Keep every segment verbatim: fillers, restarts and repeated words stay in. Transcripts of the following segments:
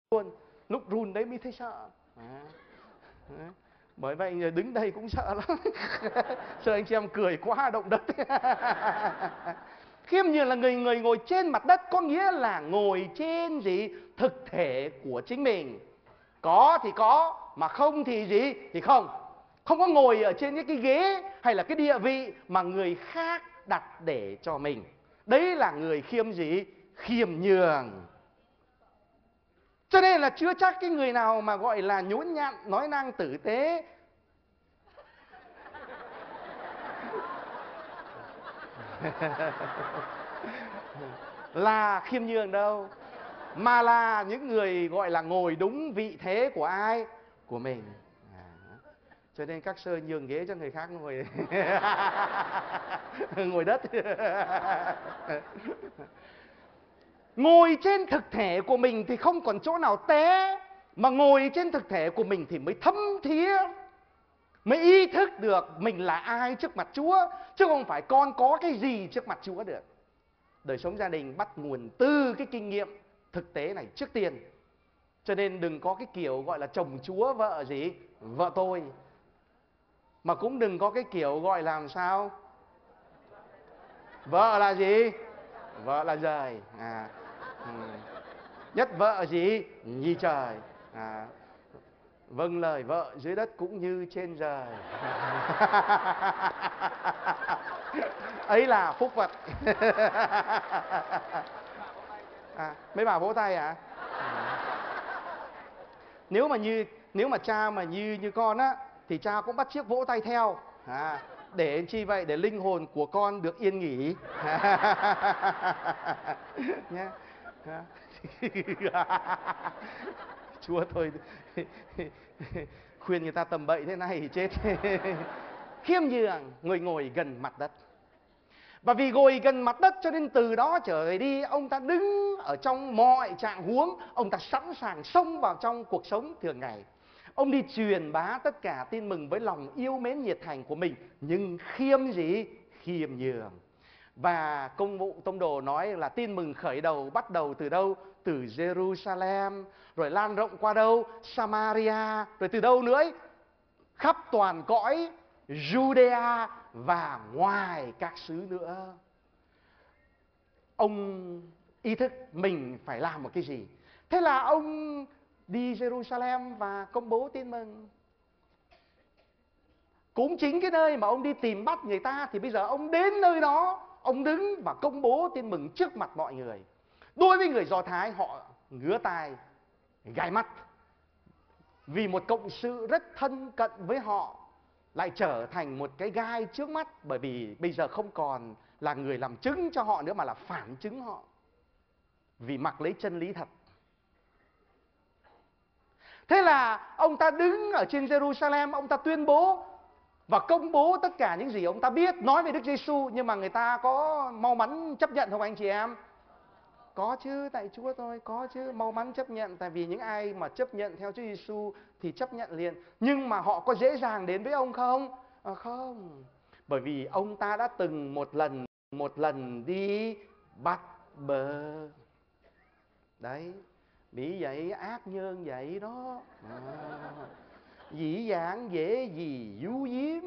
luôn. Lúc run đấy mới thấy sợ. À. Bởi vậy người đứng đây cũng sợ lắm. Sợ anh chị em cười quá động đất. Khiêm nhường là người người ngồi trên mặt đất, có nghĩa là ngồi trên gì? Thực thể của chính mình. Có thì có, mà không thì gì? Thì không. Không có ngồi ở trên những cái ghế hay là cái địa vị mà người khác đặt để cho mình. Đấy là người khiêm gì? Khiêm nhường. Cho nên là chưa chắc cái người nào mà gọi là nhũn nhặn, nói năng tử tế, là khiêm nhường đâu. Mà là những người gọi là ngồi đúng vị thế của ai? Của mình. À. Cho nên các sơ nhường ghế cho người khác ngồi. Ngồi đất. Ngồi trên thực thể của mình thì không còn chỗ nào té, mà ngồi trên thực thể của mình thì mới thấm thía, mới ý thức được mình là ai trước mặt Chúa, chứ không phải con có cái gì trước mặt Chúa được. Đời sống gia đình bắt nguồn từ cái kinh nghiệm thực tế này trước tiên. Cho nên đừng có cái kiểu gọi là chồng Chúa vợ gì? Vợ tôi. Mà cũng đừng có cái kiểu gọi làm sao? Vợ là gì? Vợ là giời. À. Ừ. Nhất vợ gì? Nhi trời. À. Vâng lời vợ dưới đất cũng như trên trời. Ấy là phúc Phật. À, mấy bà vỗ tay à? À. Nếu mà như nếu mà cha mà như như con á thì cha cũng bắt chước vỗ tay theo. À, để chi vậy? Để linh hồn của con được yên nghỉ. Nhá. Chúa thôi. Khuyên người ta tầm bậy thế này thì chết. Khiêm nhường, người ngồi gần mặt đất. Và vì ngồi gần mặt đất cho nên từ đó trở đi ông ta đứng ở trong mọi trạng huống, ông ta sẵn sàng xông vào trong cuộc sống thường ngày. Ông đi truyền bá tất cả tin mừng với lòng yêu mến nhiệt thành của mình, nhưng khiêm gì? Khiêm nhường. Và công vụ tông đồ nói là tin mừng khởi đầu bắt đầu từ đâu? Từ Jerusalem, rồi lan rộng qua đâu? Samaria, rồi từ đâu nữa ấy? Khắp toàn cõi Judea và ngoài các xứ nữa. Ông ý thức mình phải làm một cái gì. Thế là ông đi Jerusalem và công bố tin mừng. Cũng chính cái nơi mà ông đi tìm bắt người ta thì bây giờ ông đến nơi đó, ông đứng và công bố tin mừng trước mặt mọi người. Đối với người Do Thái, họ ngứa tai, gai mắt, vì một cộng sự rất thân cận với họ lại trở thành một cái gai trước mắt, bởi vì bây giờ không còn là người làm chứng cho họ nữa mà là phản chứng họ, vì mặc lấy chân lý thật. Thế là ông ta đứng ở trên Jerusalem, ông ta tuyên bố và công bố tất cả những gì ông ta biết, nói về Đức Giêsu. Nhưng mà người ta có mau mắn chấp nhận không anh chị em? Có chứ, tại Chúa tôi có chứ, mau mắn chấp nhận. Tại vì những ai mà chấp nhận theo Chúa Giêsu thì chấp nhận liền. Nhưng mà họ có dễ dàng đến với ông không? À, không. Bởi vì ông ta đã từng một lần một lần đi bắt bớ. Đấy, bị vậy ác nhân vậy đó. À, dĩ dãn dễ gì du diếm.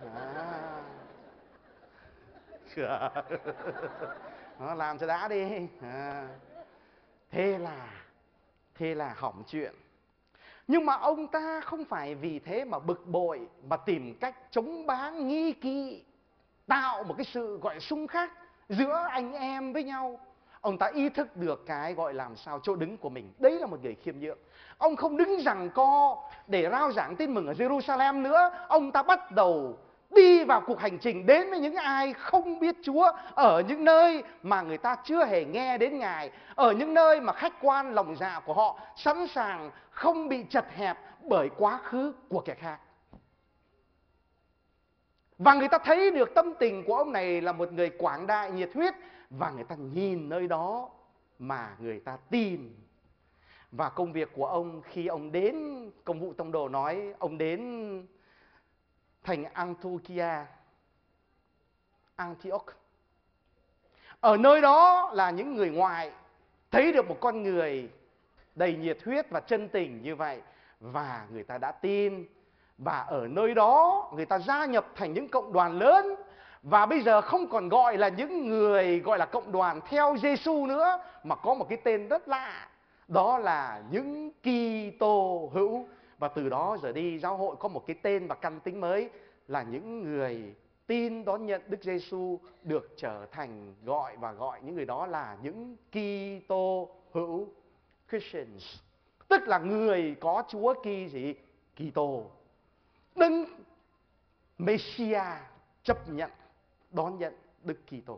À. Nó làm cho đã đi. À. Thế là Thế là hỏng chuyện. Nhưng mà ông ta không phải vì thế mà bực bội, mà tìm cách chống báng nghi kỵ, tạo một cái sự gọi xung khắc giữa anh em với nhau. Ông ta ý thức được cái gọi làm sao chỗ đứng của mình. Đấy là một người khiêm nhượng. Ông không đứng giằng co để rao giảng tin mừng ở Jerusalem nữa. Ông ta bắt đầu đi vào cuộc hành trình đến với những ai không biết Chúa, ở những nơi mà người ta chưa hề nghe đến Ngài, ở những nơi mà khách quan lòng dạ của họ sẵn sàng không bị chật hẹp bởi quá khứ của kẻ khác. Và người ta thấy được tâm tình của ông này là một người quảng đại nhiệt huyết, và người ta nhìn nơi đó mà người ta tin. Và công việc của ông khi ông đến, công vụ tông đồ nói ông đến thành Antiochia, Antioch. Ở nơi đó là những người ngoài thấy được một con người đầy nhiệt huyết và chân tình như vậy. Và người ta đã tin. Và ở nơi đó người ta gia nhập thành những cộng đoàn lớn. Và bây giờ không còn gọi là những người gọi là cộng đoàn theo Giêsu nữa, mà có một cái tên rất lạ. Đó là những Kitô hữu. Và từ đó giờ đi giáo hội có một cái tên và căn tính mới là những người tin đón nhận Đức Giêsu, được trở thành gọi và gọi những người đó là những Kitô hữu, Christians, tức là người có Chúa Ki gì? Kitô, Đấng Messiah, chấp nhận đón nhận Đức Kitô.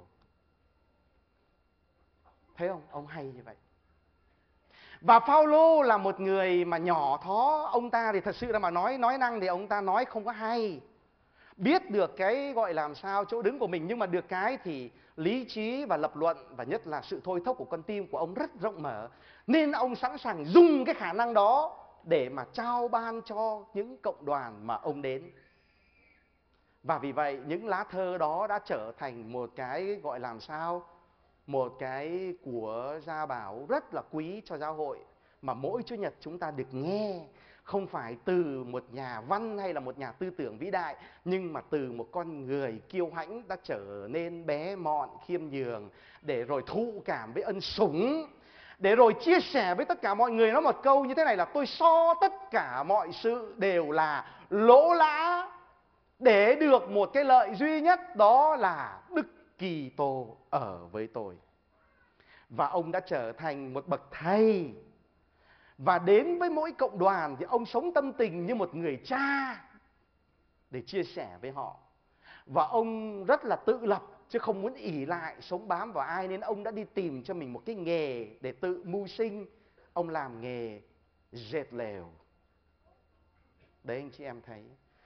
Thấy không? Ông hay như vậy. Và Phaolô là một người mà nhỏ thó, ông ta thì thật sự là mà nói nói năng thì ông ta nói không có hay. Biết được cái gọi làm sao chỗ đứng của mình, nhưng mà được cái thì lý trí và lập luận và nhất là sự thôi thúc của con tim của ông rất rộng mở. Nên ông sẵn sàng dùng cái khả năng đó để mà trao ban cho những cộng đoàn mà ông đến. Và vì vậy những lá thơ đó đã trở thành một cái gọi làm sao, một cái của gia bảo rất là quý cho giáo hội, mà mỗi Chủ nhật chúng ta được nghe, không phải từ một nhà văn hay là một nhà tư tưởng vĩ đại, nhưng mà từ một con người kiêu hãnh đã trở nên bé mọn khiêm nhường, để rồi thụ cảm với ân sủng, để rồi chia sẻ với tất cả mọi người. Nói một câu như thế này là: tôi so tất cả mọi sự đều là lỗ lã để được một cái lợi duy nhất, đó là Đức Kitô ở với tôi. Và ông đã trở thành một bậc thầy. Và đến với mỗi cộng đoàn thì ông sống tâm tình như một người cha để chia sẻ với họ. Và ông rất là tự lập, chứ không muốn ỷ lại sống bám vào ai, nên ông đã đi tìm cho mình một cái nghề để tự mưu sinh. Ông làm nghề dệt lều. Đấy anh chị em thấy,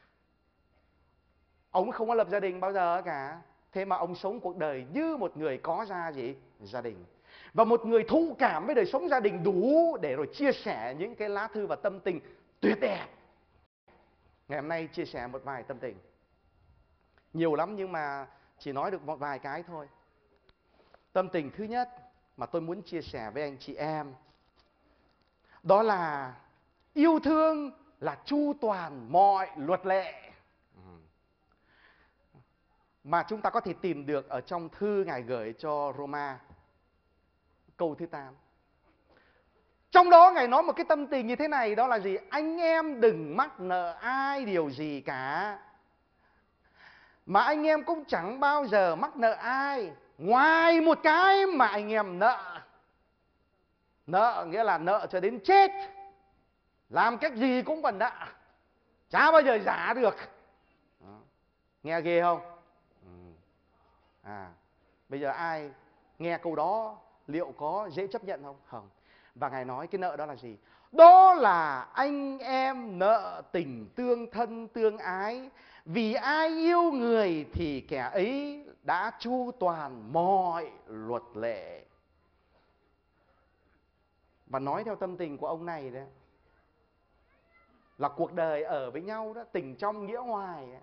ông không có lập gia đình bao giờ cả. Thế mà ông sống cuộc đời như một người có gia gì? Gia đình. Và một người thụ cảm với đời sống gia đình đủ để rồi chia sẻ những cái lá thư và tâm tình tuyệt đẹp. Ngày hôm nay chia sẻ một vài tâm tình. Nhiều lắm nhưng mà chỉ nói được một vài cái thôi. Tâm tình thứ nhất mà tôi muốn chia sẻ với anh chị em, đó là yêu thương là chu toàn mọi luật lệ. Mà chúng ta có thể tìm được ở trong thư Ngài gửi cho Roma, câu thứ tám. Trong đó Ngài nói một cái tâm tình như thế này, đó là gì? Anh em đừng mắc nợ ai điều gì cả, mà anh em cũng chẳng bao giờ mắc nợ ai, ngoài một cái mà anh em nợ. Nợ nghĩa là nợ cho đến chết, làm cách gì cũng còn nợ, chả bao giờ giả được. Đó. Nghe ghê không? À, bây giờ ai nghe câu đó liệu có dễ chấp nhận không? Không. Và Ngài nói cái nợ đó là gì? Đó là anh em nợ tình tương thân tương ái. Vì ai yêu người thì kẻ ấy đã chu toàn mọi luật lệ. Và nói theo tâm tình của ông này đấy, là cuộc đời ở với nhau đó, tình trong nghĩa ngoài ấy.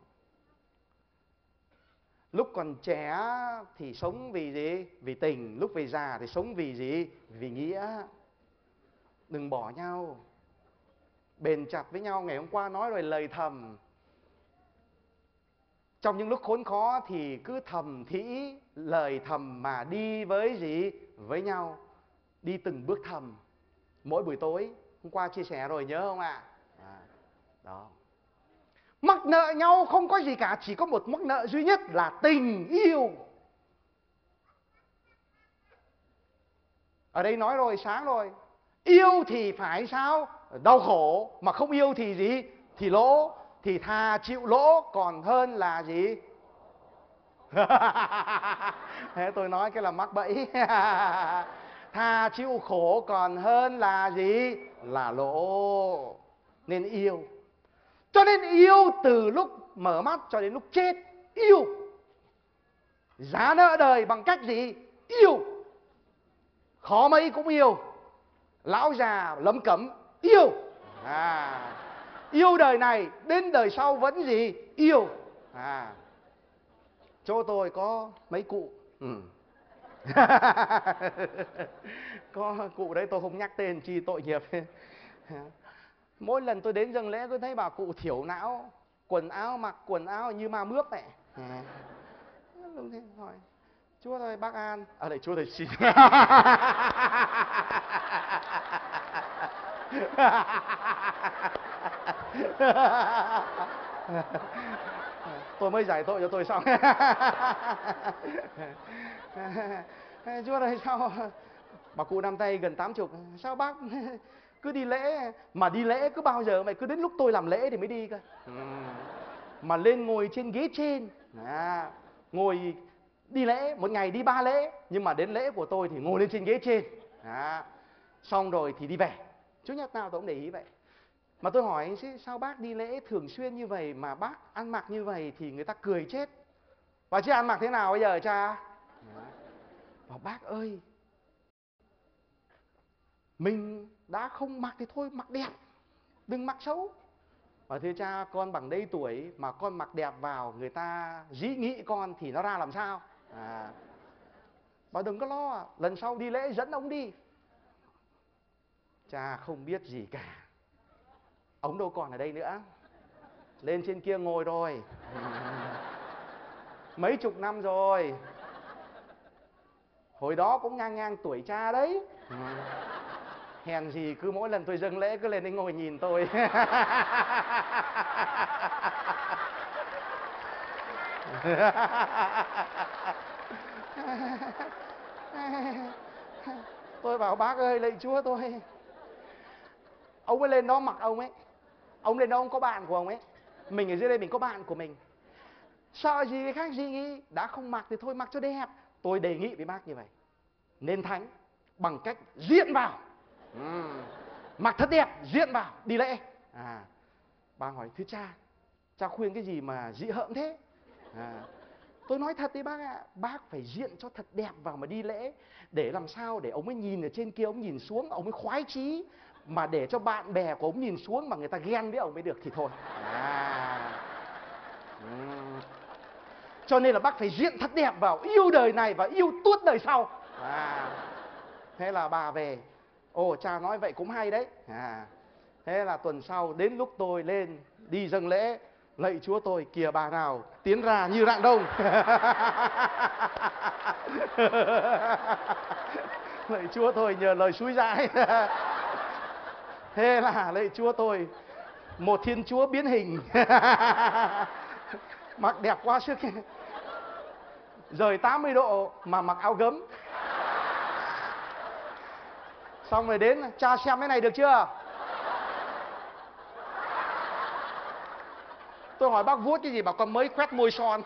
Lúc còn trẻ thì sống vì gì? Vì tình. Lúc về già thì sống vì gì? Vì nghĩa. Đừng bỏ nhau, bền chặt với nhau. Ngày hôm qua nói rồi, lời thầm. Trong những lúc khốn khó thì cứ thầm thĩ lời thầm mà đi với gì? Với nhau. Đi từng bước thầm. Mỗi buổi tối. Hôm qua chia sẻ rồi nhớ không ạ? À, đó. Mắc nợ nhau không có gì cả, chỉ có một mắc nợ duy nhất là tình yêu. Ở đây nói rồi, sáng rồi. Yêu thì phải sao? Đau khổ. Mà không yêu thì gì? Thì lỗ. Thì thà chịu lỗ còn hơn là gì? Thế tôi nói cái là mắc bẫy. Thà chịu khổ còn hơn là gì? Là lỗ. Nên yêu. Cho nên yêu từ lúc mở mắt cho đến lúc chết. Yêu. Giá nợ đời bằng cách gì? Yêu. Khó mấy cũng yêu. Lão già lấm cấm yêu. À, yêu đời này đến đời sau vẫn gì? Yêu. À, chỗ tôi có mấy cụ. Ừ. có cụ đấy tôi không nhắc tên chi tội nghiệp. Mỗi lần tôi đến dâng lễ tôi thấy bà cụ thiểu não, quần áo mặc quần áo như ma mướp này. Đúng thế, hỏi Chúa ơi bác an. À đây Chúa thầy xin. Tôi mới giải tội cho tôi xong. Chúa ơi sao bà cụ năm tay gần tám chục, sao bác cứ đi lễ, mà đi lễ cứ bao giờ vậy, cứ đến lúc tôi làm lễ thì mới đi cơ. Ừ. Mà lên ngồi trên ghế trên, à, ngồi đi lễ một ngày đi ba lễ, nhưng mà đến lễ của tôi thì ngồi lên trên ghế trên, à, xong rồi thì đi về. Chủ nhật nào tôi cũng để ý vậy. Mà tôi hỏi sao bác đi lễ thường xuyên như vậy mà bác ăn mặc như vậy thì người ta cười chết. Và chứ ăn mặc thế nào bây giờ cha? Bảo bác ơi, mình đã không mặc thì thôi mặc đẹp, đừng mặc xấu. Và thưa cha, con bằng đây tuổi mà con mặc đẹp vào người ta dĩ nghị con thì nó ra làm sao? À, bảo đừng có lo, lần sau đi lễ dẫn ông đi. Cha không biết gì cả. Ông đâu còn ở đây nữa, lên trên kia ngồi rồi. Mấy chục năm rồi. Hồi đó cũng ngang ngang tuổi cha đấy. Hèn gì cứ mỗi lần tôi dâng lễ cứ lên đấy ngồi nhìn tôi. Tôi bảo bác ơi lạy Chúa tôi, ông ấy lên đó mặc ông ấy, ông lên đó ông có bạn của ông ấy, mình ở dưới đây mình có bạn của mình, sợ gì cái khác gì nghĩ, đã không mặc thì thôi mặc cho đẹp. Tôi đề nghị với bác như vậy, nên thánh bằng cách diện vào, ừ. mặc thật đẹp, diện vào đi lễ. À, bà hỏi thưa cha, cha khuyên cái gì mà dị hợm thế? À, tôi nói thật đấy bác ạ, bác phải diện cho thật đẹp vào mà đi lễ, để làm sao để ông ấy nhìn ở trên kia, ông nhìn xuống ông ấy khoái chí, mà để cho bạn bè của ông nhìn xuống mà người ta ghen với ông mới được thì thôi. À, ừ. Cho nên là bác phải diện thật đẹp vào, yêu đời này và yêu tuốt đời sau. À, thế là bà về, ồ cha nói vậy cũng hay đấy. À, thế là tuần sau đến lúc tôi lên đi dâng lễ, lạy Chúa tôi, kìa bà nào tiến ra như rạng đông. Lạy Chúa tôi nhờ lời xúi dãi. Thế là lạy Chúa tôi, một Thiên Chúa biến hình. Mặc đẹp quá sức, rời tám mươi độ mà mặc áo gấm. Xong rồi đến, cha xem cái này được chưa? Tôi hỏi bác vuốt cái gì, bảo con mới quét môi son.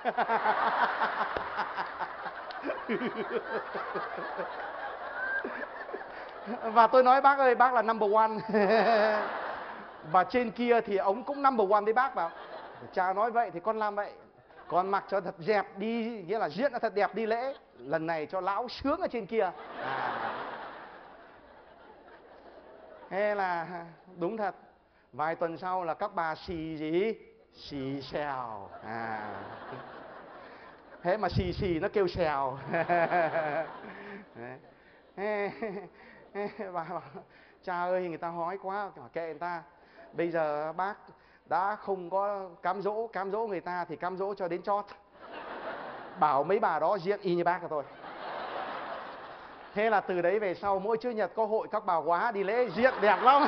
Và tôi nói bác ơi, bác là number one. Và trên kia thì ông cũng number one với bác, bảo cha nói vậy thì con làm vậy, con mặc cho thật đẹp đi, nghĩa là diễn nó thật đẹp đi lễ, lần này cho lão sướng ở trên kia. À, thế là đúng thật, vài tuần sau là các bà xì gì, xì xèo. À, thế mà xì xì nó kêu xèo. Bà bảo cha ơi người ta hói quá, kệ người ta, bây giờ bác đã không có cám dỗ, cám dỗ người ta thì cám dỗ cho đến chót, bảo mấy bà đó diễn y như bác là thôi. Thế là từ đấy về sau mỗi Chủ nhật có hội các bà quá đi lễ diễn đẹp lắm.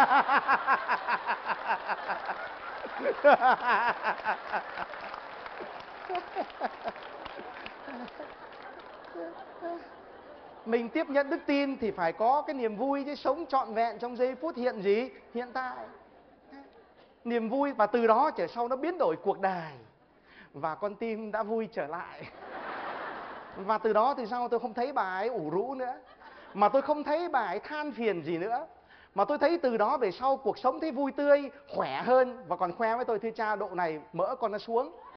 Mình tiếp nhận đức tin thì phải có cái niềm vui chứ, sống trọn vẹn trong giây phút hiện gì hiện tại, niềm vui, và từ đó trở sau nó biến đổi cuộc đời. Và con tim đã vui trở lại. Và từ đó thì sau tôi không thấy bà ấy ủ rũ nữa, mà tôi không thấy bà ấy than phiền gì nữa, mà tôi thấy từ đó về sau cuộc sống thấy vui tươi, khỏe hơn. Và còn khoe với tôi, thưa cha độ này mỡ con nó xuống.